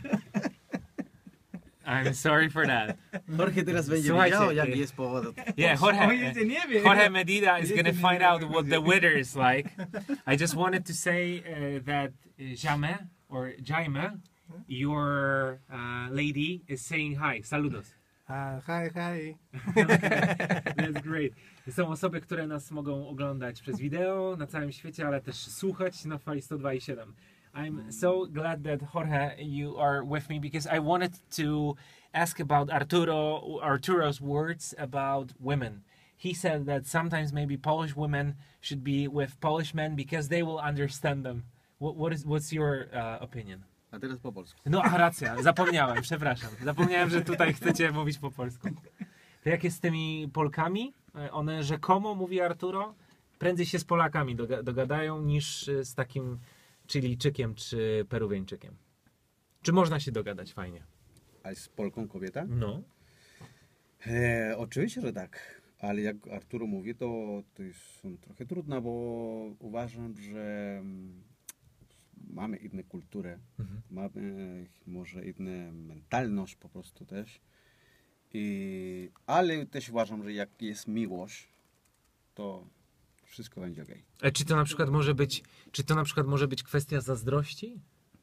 I'm sorry for that. Jorge teraz będzie Słuchajcie, wiedział, jak y- jest powód. Yeah, O, Jorge, jeszcze nie wiem. Jorge Medina is Jeszcze going to nie find wiem, out jak what the będzie. weather is like. I just wanted to say uh, that uh, Jaime, or Jaime, your uh, lady is saying hi. Saludos. Uh, hi, hi. That's great. Są osoby, które nas mogą oglądać przez wideo na całym świecie, ale też słuchać na fali sto dwa i siedem. I'm so glad that Jorge, you are with me because I wanted to ask about Arturo, Arturo's words about women. He said that sometimes maybe Polish women should be with Polish men because they will understand them. What, what is, what's your uh, opinion? A teraz po polsku. No, a racja, zapomniałem, przepraszam. Zapomniałem, że tutaj chcecie mówić po polsku. To jak jest z tymi Polkami? E, One rzekomo, mówi Arturo, prędzej się z Polakami doga- dogadają niż e, z takim Chilijczykiem czy Peruwieńczykiem. Czy można się dogadać fajnie? A z Polką kobieta? No. E, oczywiście, że tak. Ale jak Arturo mówi, to, to jest trochę trudno, bo uważam, że mm, mamy inną kulturę, Mhm. mamy może inną mentalność po prostu też. I, ale też uważam, że jak jest miłość, to wszystko będzie okej. E, czy to na przykład może być, czy to na przykład może być kwestia zazdrości?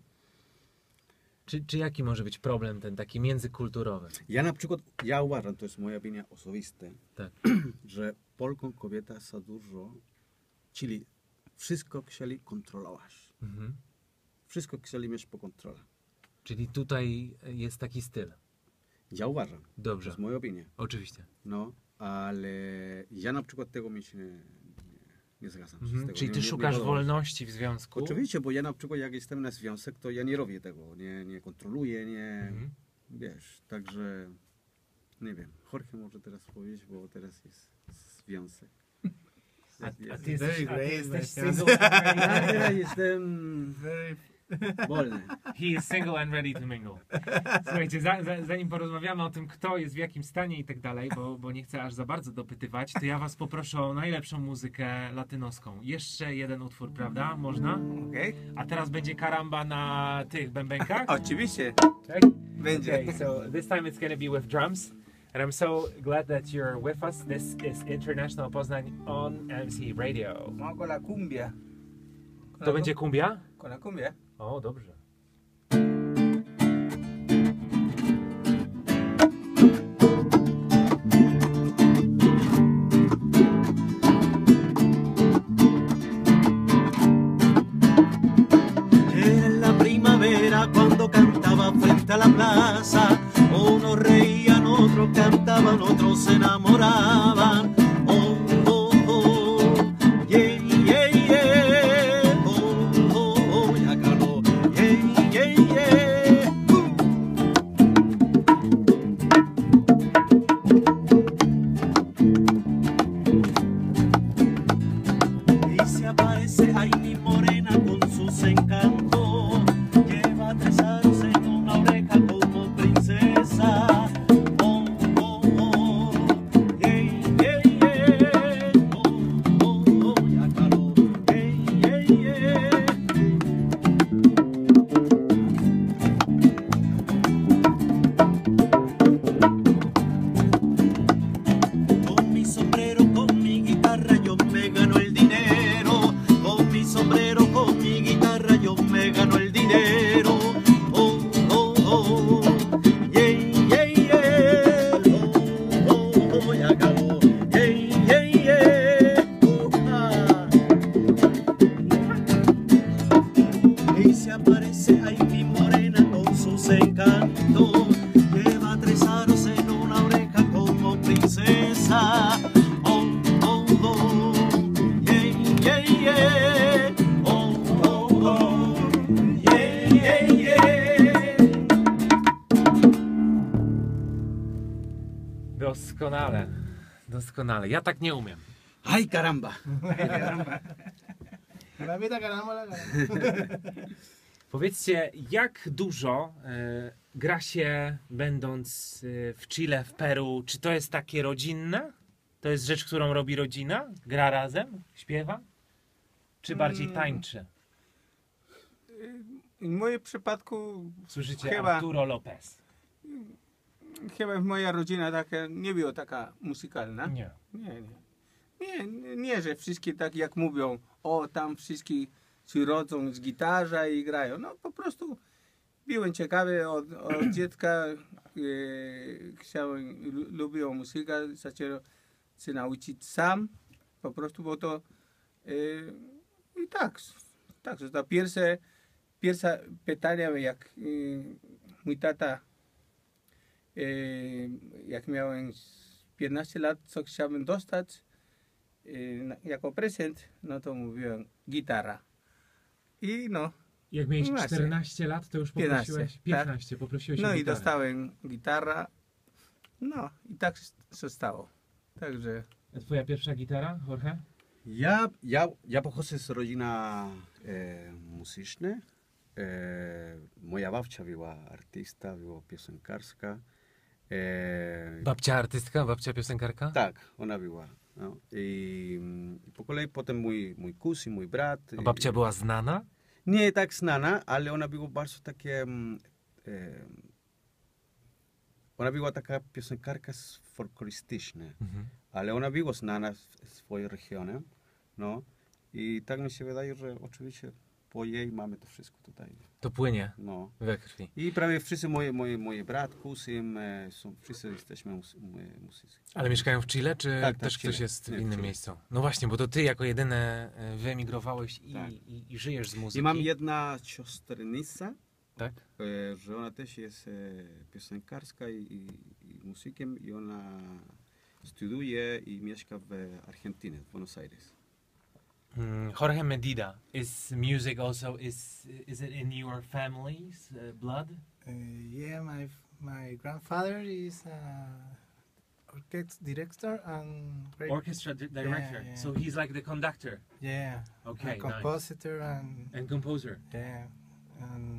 Czy, czy jaki może być problem ten taki międzykulturowy? Ja na przykład, ja uważam, to jest moja opinia osobista, Tak. że Polką kobieta za dużo, czyli wszystko chcieli kontrolować. Mhm. Wszystko chcieli mieć pod kontrolą. Czyli tutaj jest taki styl. Ja uważam, to Dobrze, jest moja opinia. oczywiście. No, ale ja na przykład tego mi się nie, nie, nie zgadzam. się z Mhm. tego. Czyli Nie- ty nie- nie szukasz podoba mi się. wolności w związku? Oczywiście, bo ja na przykład jak jestem na związek, to ja nie robię tego, nie, nie kontroluję, nie, Mhm. wiesz, także nie wiem, Jorge może teraz powiedzieć, bo teraz jest związek. A, Jest- a jest- ty jesteś, Very a ty great, jesteś my single and Ja ready teraz jestem Very wolny. He is single and ready to mingle. Słuchajcie, za, za, zanim porozmawiamy o tym, kto jest w jakim stanie i tak dalej, bo, bo nie chcę aż za bardzo dopytywać, to ja was poproszę o najlepszą muzykę latynoską. Jeszcze jeden utwór, prawda? Można? Okej? A teraz będzie karamba na tych bębenkach? Oczywiście, Tak? będzie. Okay, so this time it's going to be with drums. And I'm so glad that you're with us. This is International Poznań on M C Radio. No, con la cumbia. To będzie kumbia? Con la cumbia. O, dobrze. besaban, otros se enamoraban. Oh, oh, oh, yeah, yeah, yeah. Oh, oh, oh, ya caló, yeah, yeah, yeah. Uh. Y se aparece ahí mi morena con sus encantos. Lleva tres aros en una oreja como princesa. Oh, oh, oh, yeah, yeah, yeah. Oh, oh, oh, ya caló, yeah, yeah, yeah. Con mi sombrero, con mi guitarra yo me gano el dinero. Con mi sombrero, con mi guitarra yo me gano el dinero. Oh, oh, oh, yeah, yeah, yeah. Oh, oh, oh, ya acabó. Yeah, yeah, yeah. Uh-huh. Y se aparece ahí mi morena con sus encantos. Lleva tres aros en una oreja como princesa. Oh, oh, oh, yeah, yeah, yeah. Oh, oh, oh, yeah, yeah, yeah. Doskonale, doskonale. Ja tak nie umiem. Ay, caramba. La vida ganamos la ganamos. Powiedzcie, jak dużo e, gra się będąc e, w Chile, w Peru? Czy to jest takie rodzinne? To jest rzecz, którą robi rodzina? Gra razem? Śpiewa? Czy bardziej Mm. tańczy? W moim przypadku Słyszycie Chyba. Arturo Lopez? chyba moja rodzina taka nie była taka muzykalna. Nie. Nie, nie. Nie, nie, nie, że wszystkie tak jak mówią, o tam wszyscy się rodzą z gitarza i grają. No po prostu byłem ciekawy od, od dziecka, e, chciałem, lu- lubiłem muzykę, zacząłem się nauczyć sam, po prostu, bo to e, i tak, tak, to, to pierwsze, pierwsze pytanie, jak e, mój tata, e, jak miałem piętnaście lat, co chciałbym dostać, y, na- jako prezent, no to mówiłem gitara. I no, Jak miałeś Właśnie. czternaście lat, to już piętnaście, poprosiłeś... tak. piętnaście, poprosiłeś o no i gitarę. dostałem gitara. No i tak się stało. Także A twoja pierwsza gitara, Jorge? Ja, ja, ja pochodzę z rodzina e, muzyczna. E, moja babcia była artysta, była piosenkarska. E, Babcia artystka, babcia piosenkarka? tak, ona była. No. I, I po kolei potem mój, mój kuzyn, mój brat. A babcia była znana? Nie tak znana, ale ona była bardzo takie... mm, E, ona była taka piosenkarka s- folklorystyczna, Mhm. ale ona była znana w w swojej regionie. No. I tak mi się wydaje, że oczywiście po jej mamy to wszystko tutaj. To płynie No. we krwi. I prawie wszyscy moje, moje, moje brat, kuzyn, e, są, wszyscy jesteśmy mus, mu- muzycy. Ale mieszkają w Chile, czy Tak, tak, też w Chile. ktoś jest Nie, w w innym Chile. miejscu? No właśnie, bo to ty jako jedyny e, wyemigrowałeś i, Tak. i, i żyjesz z muzyki. I mam jedna siostrzenica, Tak? e, że ona też jest e, piosenkarska i, i, i muzykiem i ona studiuje i mieszka w Argentynie, w Buenos Aires. Mm, Jorge Medida, is music also, is is it in your family's uh, blood? Uh, yeah, my my grandfather is a orchestra director and great, Orchestra di- director. yeah. So he's like the conductor yeah, Okay, a nice. compositor and and composer. yeah, and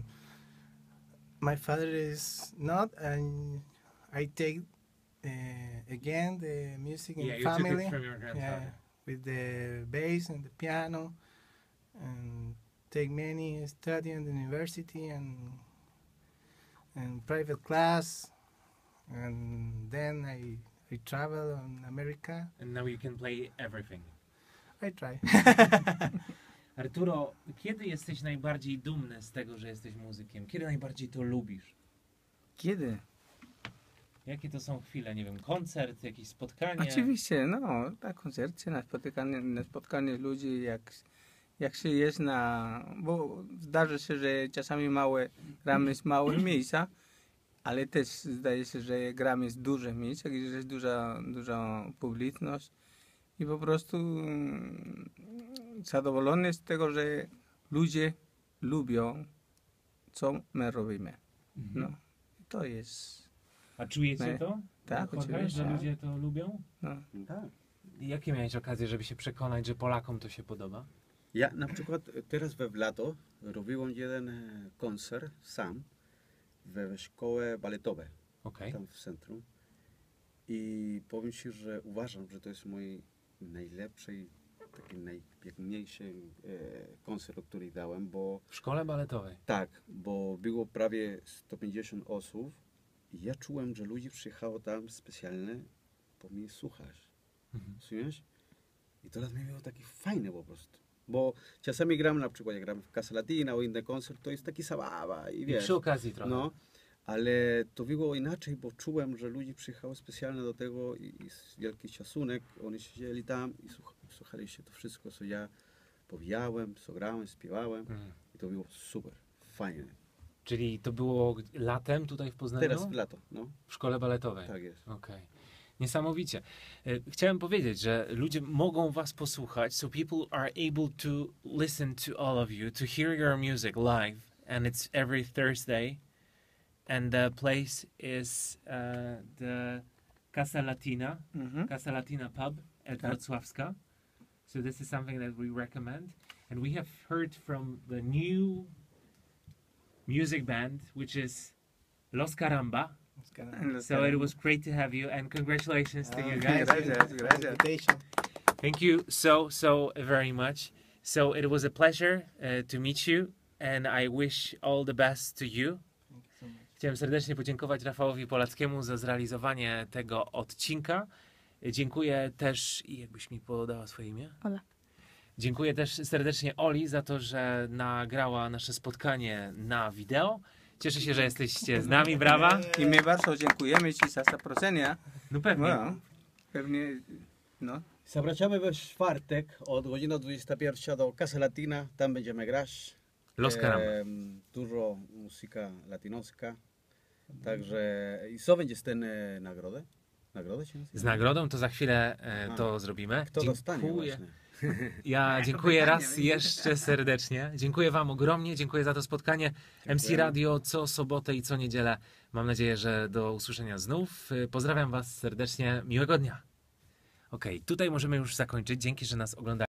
my father is not, and I take uh, again the music in Yeah, the you took family. it from your grandfather. Yeah, with the bass and the piano, and take many study in the university and and private class, and then I I travel on America. And now you can play everything. I try. Arturo, kiedy jesteś najbardziej dumny z tego, że jesteś muzykiem? Kiedy najbardziej to lubisz? kiedy? Jakie to są chwile? Nie wiem, koncert, jakieś spotkanie? Oczywiście, no, na koncercie, na spotkanie, na spotkanie ludzi, jak, jak się jest na... Bo zdarza się, że czasami małe, gramy z małych miejsca ale też zdaje się, że gramy z dużym miejscem, gdzie jest duża, duża publiczność i po prostu mm, zadowolony z tego, że ludzie lubią, co my robimy. No, to jest... A czujecie Nie. to? Tak, Jorge, oczywiście. że ludzie to lubią? No. Tak. I jakie miałeś okazje, żeby się przekonać, że Polakom to się podoba? Ja na przykład teraz we lato robiłem jeden e, koncert sam w szkole baletowej, Okej. tam w centrum. I powiem Ci, że uważam, że to jest mój najlepszy, taki najpiękniejszy e, koncert, który dałem, bo W szkole baletowej. tak, bo było prawie sto pięćdziesiąt osób i ja czułem, że ludzie przyjechało tam specjalnie po mnie słuchać. Mhm. Rozumiesz? I to dla mnie było takie fajne po prostu. Bo czasami gram na przykład, jak gram w Casa Latina o inny koncert, to jest taki zabawa i I wiesz. przy okazji trochę. No, ale to było inaczej, bo czułem, że ludzie przyjechały specjalnie do tego i, i z wielki szacunek, oni siedzieli tam i słuch, słuchali się to wszystko, co ja powijałem, co grałem, śpiewałem Mhm. i to było super, fajne. Czyli to było latem tutaj w Poznaniu? Teraz w lato, no, W szkole baletowej. tak jest. Okej. Niesamowicie. E, Chciałem powiedzieć, że ludzie mogą was posłuchać, so people are able to listen to all of you, to hear your music live, and it's every Thursday, and the place is uh, the Casa Latina, Mhm. Casa Latina pub at Tak. Wrocławska. So this is something that we recommend, and we have heard from the new music band, which is Los Caramba. So it was great to have you, and congratulations to you guys. Gracias, gracias. Invitation. Thank you so, so very much. So it was a pleasure uh, to meet you, and I wish all the best to you. Thank you so much. Chciałem serdecznie podziękować Rafałowi Polackiemu za zrealizowanie tego odcinka. Dziękuję też, i jakbyś mi podała swoje imię? Ola. Dziękuję też serdecznie Oli za to, że nagrała nasze spotkanie na wideo. Cieszę się, że jesteście z nami, brawa. I my bardzo dziękujemy Ci za zaproszenie. No pewnie. No, pewnie, no. Zapraszamy we czwartek od godziny dwudziestej pierwszej do Casa Latina, tam będziemy grać. Los Caramba. Em, dużo muzyka latynoska. Także i co będzie z ten e, nagrodę? Nagrodę się nazywa? Z nagrodą to za chwilę e, A. to zrobimy. Kto dostanie Dziękuję. właśnie? Ja dziękuję pytanie, raz widzisz? jeszcze serdecznie. Dziękuję Wam ogromnie. Dziękuję za to spotkanie. M C Radio co sobotę i co niedzielę. Mam nadzieję, że do usłyszenia znów. Pozdrawiam Was serdecznie. Miłego dnia. Okej, tutaj możemy już zakończyć. Dzięki, że nas oglądaliście.